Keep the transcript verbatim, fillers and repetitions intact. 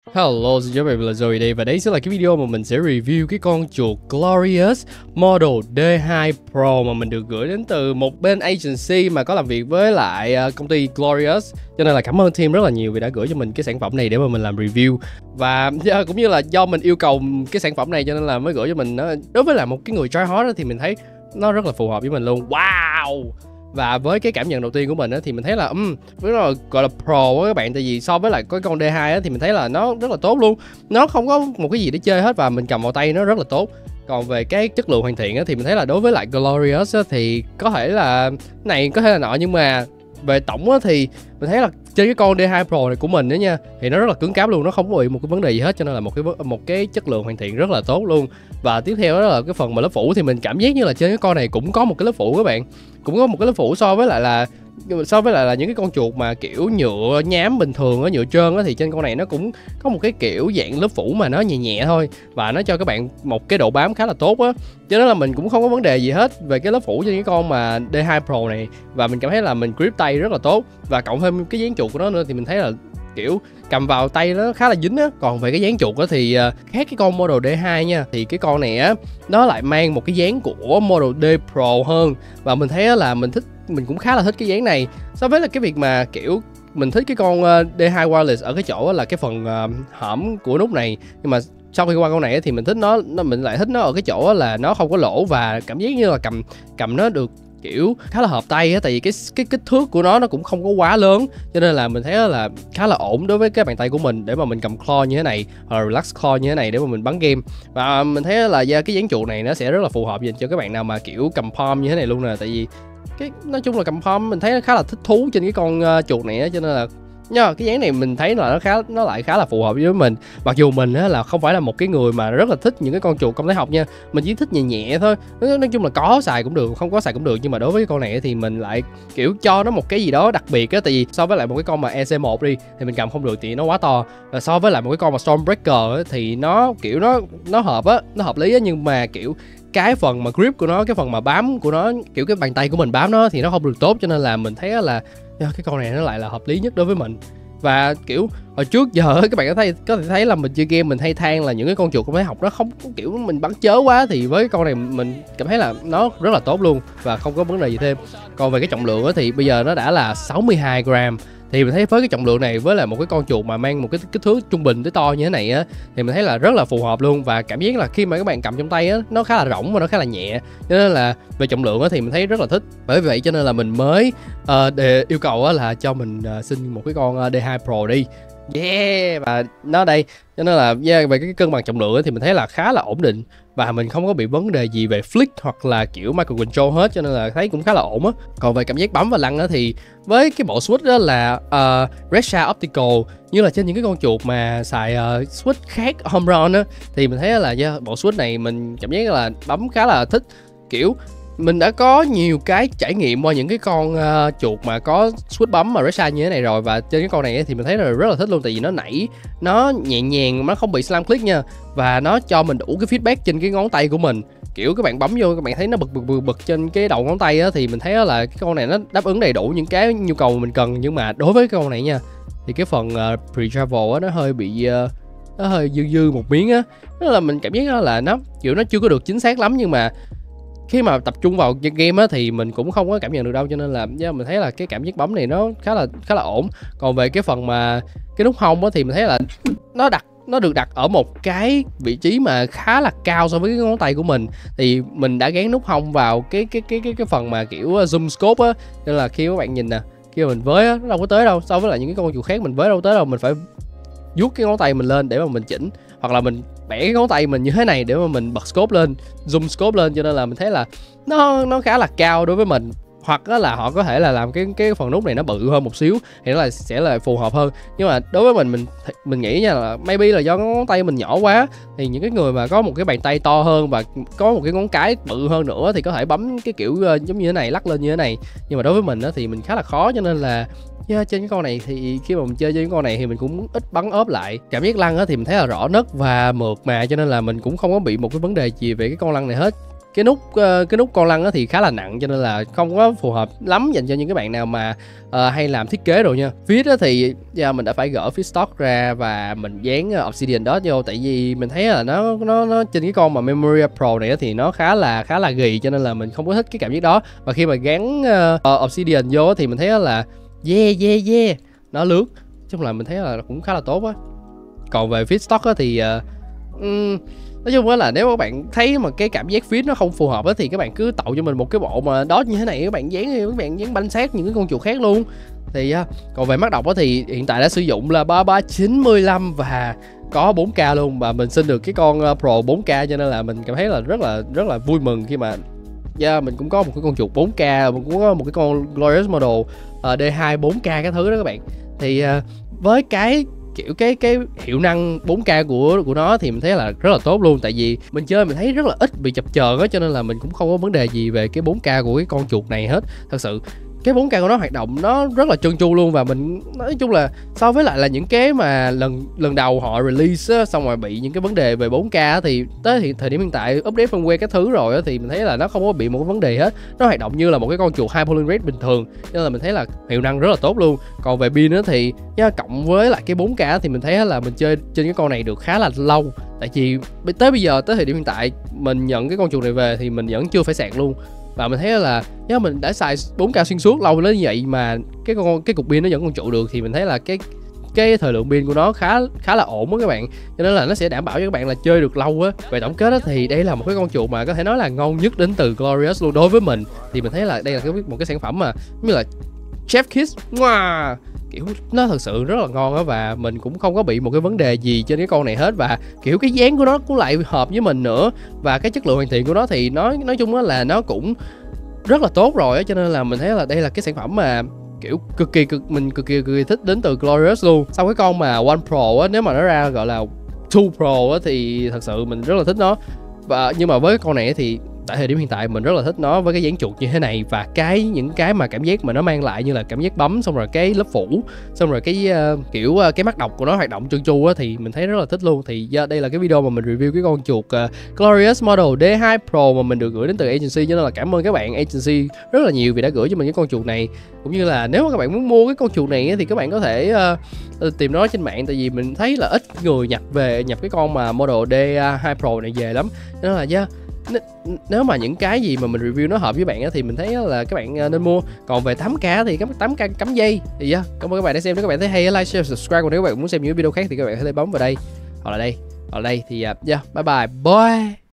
Hello, xin chào các bạn, mình là Zoe đây và đây sẽ là cái video mà mình sẽ review cái con chuột Glorious Model D hai Pro mà mình được gửi đến từ một bên agency mà có làm việc với lại công ty Glorious. Cho nên là cảm ơn team rất là nhiều vì đã gửi cho mình cái sản phẩm này để mà mình làm review. Và cũng như là do mình yêu cầu cái sản phẩm này cho nên là mới gửi cho mình. Đối với là một cái người try hard thì mình thấy nó rất là phù hợp với mình luôn. Wow! Và với cái cảm nhận đầu tiên của mình á, thì mình thấy là um, với nó gọi là pro á các bạn. Tại vì so với lại cái con D hai á, thì mình thấy là nó rất là tốt luôn. Nó không có một cái gì để chơi hết và mình cầm vào tay nó rất là tốt. Còn về cái chất lượng hoàn thiện á, thì mình thấy là đối với lại Glorious á, thì có thể là này có thể là nọ, nhưng mà về tổng á, thì mình thấy là trên cái con D hai Pro này của mình đó nha, thì nó rất là cứng cáp luôn, nó không có bị một cái vấn đề gì hết, cho nên là một cái một cái chất lượng hoàn thiện rất là tốt luôn. Và tiếp theo đó là cái phần mà lớp phủ, thì mình cảm giác như là trên cái con này cũng có một cái lớp phủ các bạn, cũng có một cái lớp phủ so với lại là so với lại là những cái con chuột mà kiểu nhựa nhám bình thường á, nhựa trơn á, thì trên con này nó cũng có một cái kiểu dạng lớp phủ mà nó nhẹ nhẹ thôi, và nó cho các bạn một cái độ bám khá là tốt á, cho nên là mình cũng không có vấn đề gì hết về cái lớp phủ trên cái con mà D hai Pro này. Và mình cảm thấy là mình grip tay rất là tốt, và cộng thêm cái dán chuột của nó nữa thì mình thấy là kiểu cầm vào tay nó khá là dính á. Còn về cái dán chuột á thì uh, khác cái con Model D hai nha, thì cái con này á nó lại mang một cái dán của Model D Pro hơn, và mình thấy là mình thích mình cũng khá là thích cái dán này so với là cái việc mà kiểu mình thích cái con uh, D hai Wireless ở cái chỗ là cái phần uh, hõm của nút này. Nhưng mà sau khi qua con này thì mình thích nó, nó mình lại thích nó ở cái chỗ là nó không có lỗ, và cảm giác như là cầm cầm nó được kiểu khá là hợp tay á. Tại vì cái cái kích thước của nó nó cũng không có quá lớn, cho nên là mình thấy là khá là ổn đối với cái bàn tay của mình để mà mình cầm claw như thế này, hoặc là relax claw như thế này để mà mình bắn game. Và mình thấy là yeah, cái dán chuột này nó sẽ rất là phù hợp dành cho các bạn nào mà kiểu cầm palm như thế này luôn nè. Tại vì cái nói chung là cầm palm mình thấy nó khá là thích thú trên cái con uh, chuột này á, cho nên là nha, cái dáng này mình thấy là nó khá nó lại khá là phù hợp với mình. Mặc dù mình á, là không phải là một cái người mà rất là thích những cái con chuột công thái học nha, mình chỉ thích nhẹ nhẹ thôi. Nói, nói chung là có xài cũng được, không có xài cũng được, nhưng mà đối với cái con này thì mình lại kiểu cho nó một cái gì đó đặc biệt á. Tại vì so với lại một cái con mà E C một đi thì mình cầm không được thì nó quá to, và so với lại một cái con mà Stormbreaker á, thì nó kiểu nó nó hợp á, nó hợp lý á, nhưng mà kiểu cái phần mà grip của nó, cái phần mà bám của nó, kiểu cái bàn tay của mình bám nó thì nó không được tốt, cho nên là mình thấy là cái con này nó lại là hợp lý nhất đối với mình. Và kiểu hồi trước giờ các bạn có thấy có thể thấy là mình chơi game mình hay than là những cái con chuột công thái học nó không kiểu mình bắn chớ quá, thì với cái con này mình cảm thấy là nó rất là tốt luôn và không có vấn đề gì thêm. Còn về cái trọng lượng thì bây giờ nó đã là sáu mươi hai gram, thì mình thấy với cái trọng lượng này với lại một cái con chuột mà mang một cái kích thước trung bình tới to như thế này á, thì mình thấy là rất là phù hợp luôn. Và cảm giác là khi mà các bạn cầm trong tay á, nó khá là rỗng và nó khá là nhẹ, cho nên là về trọng lượng á thì mình thấy rất là thích. Bởi vậy cho nên là mình mới uh, để yêu cầu á là cho mình uh, xin một cái con D hai Pro đi. Yeah, và nó đây, cho nên là yeah, về cái cân bằng trọng lượng thì mình thấy là khá là ổn định, và mình không có bị vấn đề gì về flick hoặc là kiểu micro control hết, cho nên là thấy cũng khá là ổn á. Còn về cảm giác bấm và lăn á thì với cái bộ switch đó là uh, Rexha Optical, như là trên những cái con chuột mà xài uh, switch khác home run á, thì mình thấy là yeah, bộ switch này mình cảm giác là bấm khá là thích. Kiểu mình đã có nhiều cái trải nghiệm qua những cái con uh, chuột mà có switch bấm mà Rexha như thế này rồi, và trên cái con này thì mình thấy là rất là thích luôn. Tại vì nó nảy, nó nhẹ nhàng, nó không bị slam click nha, và nó cho mình đủ cái feedback trên cái ngón tay của mình. Kiểu các bạn bấm vô các bạn thấy nó bực bực bực bực trên cái đầu ngón tay á, thì mình thấy là cái con này nó đáp ứng đầy đủ những cái nhu cầu mà mình cần. Nhưng mà đối với cái con này nha, thì cái phần uh, pre-travel á, nó hơi bị uh, nó hơi dư dư một miếng á, đó là mình cảm giác là nó kiểu nó chưa có được chính xác lắm, nhưng mà khi mà tập trung vào game á thì mình cũng không có cảm nhận được đâu, cho nên là yeah, mình thấy là cái cảm giác bấm này nó khá là khá là ổn. Còn về cái phần mà cái nút hông á thì mình thấy là nó đặt nó được đặt ở một cái vị trí mà khá là cao so với cái ngón tay của mình, thì mình đã gắn nút hông vào cái cái cái cái cái phần mà kiểu zoom scope á, nên là khi các bạn nhìn nè, khi mà mình với á nó đâu có tới đâu, so với lại những cái con chuột khác mình với đâu tới đâu, mình phải vuốt cái ngón tay mình lên để mà mình chỉnh, hoặc là mình bẻ cái ngón tay mình như thế này để mà mình bật scope lên, zoom scope lên, cho nên là mình thấy là nó nó khá là cao đối với mình. Hoặc là họ có thể là làm cái cái phần nút này nó bự hơn một xíu thì nó là sẽ là phù hợp hơn, nhưng mà đối với mình mình mình nghĩ nha là maybe là do ngón tay mình nhỏ quá, thì những cái người mà có một cái bàn tay to hơn và có một cái ngón cái bự hơn nữa thì có thể bấm cái kiểu uh, giống như thế này, lắc lên như thế này. Nhưng mà đối với mình á thì mình khá là khó, cho nên là yeah, trên cái con này thì khi mà mình chơi trên cái con này thì mình cũng ít bắn ốp lại. Cảm giác lăn á thì mình thấy là rõ nấc và mượt mà, cho nên là mình cũng không có bị một cái vấn đề gì về cái con lăn này hết. cái nút uh, cái nút con lăn thì khá là nặng, cho nên là không có phù hợp lắm dành cho những cái bạn nào mà uh, hay làm thiết kế rồi nha. Feed thì yeah, mình đã phải gỡ feed stock ra và mình dán Obsidian Dot vô, tại vì mình thấy là nó nó nó trên cái con mà Memoria Pro này thì nó khá là khá là ghì, cho nên là mình không có thích cái cảm giác đó. Và khi mà gắn uh, Obsidian vô thì mình thấy là yeah yeah yeah nó lướt, chung là mình thấy là cũng khá là tốt á. Còn về feed stock thì uh, um, nói chung là nếu các bạn thấy mà cái cảm giác feed nó không phù hợp á thì các bạn cứ tạo cho mình một cái bộ mà đó như thế này, các bạn dán các bạn dán banh sát những cái con chuột khác luôn. Thì uh, còn về mắt đọc á thì hiện tại đã sử dụng là ba ba chín lăm và có bốn K luôn, và mình xin được cái con uh, Pro bốn K, cho nên là mình cảm thấy là rất là rất là vui mừng khi mà yeah, mình cũng có một cái con chuột bốn K, mình cũng có một cái con Glorious Model uh, D hai bốn K cái thứ đó các bạn. Thì uh, với cái kiểu cái cái hiệu năng bốn K của của nó thì mình thấy là rất là tốt luôn, tại vì mình chơi mình thấy rất là ít bị chập chờn á, cho nên là mình cũng không có vấn đề gì về cái bốn K của cái con chuột này hết. Thật sự cái bốn K của nó hoạt động nó rất là trơn tru luôn, và mình nói chung là so với lại là những cái mà lần lần đầu họ release á, xong rồi bị những cái vấn đề về bốn K á, thì tới thì thời điểm hiện tại update firmware các thứ rồi á, thì mình thấy là nó không có bị một cái vấn đề hết, nó hoạt động như là một cái con chuột high polling rate bình thường, nên là mình thấy là hiệu năng rất là tốt luôn. Còn về pin á thì yeah, cộng với lại cái bốn K thì mình thấy là mình chơi trên cái con này được khá là lâu, tại vì tới bây giờ tới thời điểm hiện tại mình nhận cái con chuột này về thì mình vẫn chưa phải sạc luôn. Và mình thấy là nếu mình đã xài bốn K xuyên suốt lâu đến như vậy mà cái con cái cục pin nó vẫn còn trụ được, thì mình thấy là cái cái thời lượng pin của nó khá khá là ổn á các bạn, cho nên là nó sẽ đảm bảo cho các bạn là chơi được lâu á. Về tổng kết á thì đây là một cái con chuột mà có thể nói là ngon nhất đến từ Glorious luôn. Đối với mình thì mình thấy là đây là cái một cái sản phẩm mà như là Chef Kiss, wow, kiểu nó thật sự rất là ngon á, và mình cũng không có bị một cái vấn đề gì trên cái con này hết. Và kiểu cái dáng của nó cũng lại hợp với mình nữa, và cái chất lượng hoàn thiện của nó thì nói nói chung á là nó cũng rất là tốt rồi á, cho nên là mình thấy là đây là cái sản phẩm mà kiểu cực kỳ cực mình cực kỳ cực kỳ thích đến từ Glorious luôn. Sau cái con mà One Pro á, nếu mà nó ra gọi là hai Pro á thì thật sự mình rất là thích nó. Và nhưng mà với con này thì tại thời điểm hiện tại mình rất là thích nó với cái dáng chuột như thế này, và cái những cái mà cảm giác mà nó mang lại như là cảm giác bấm, xong rồi cái lớp phủ, xong rồi cái uh, kiểu uh, cái mắt đọc của nó hoạt động trơn tru á, thì mình thấy rất là thích luôn. Thì yeah, đây là cái video mà mình review cái con chuột uh, Glorious Model D hai Pro mà mình được gửi đến từ agency, cho nên là cảm ơn các bạn agency rất là nhiều vì đã gửi cho mình cái con chuột này. Cũng như là nếu mà các bạn muốn mua cái con chuột này thì các bạn có thể uh, tìm nó trên mạng, tại vì mình thấy là ít người nhập về nhập cái con mà Model D hai Pro này về lắm, nên là yeah, nếu mà những cái gì mà mình review nó hợp với bạn á, thì mình thấy là các bạn nên mua. Còn về tám K thì cái tám K cắm dây thì yeah, cảm ơn các bạn đã xem. Nếu các bạn thấy hay, like, share, subscribe. Còn nếu các bạn muốn xem những video khác thì các bạn có thể bấm vào đây hoặc là đây hoặc là đây thì yeah, bye bye bye.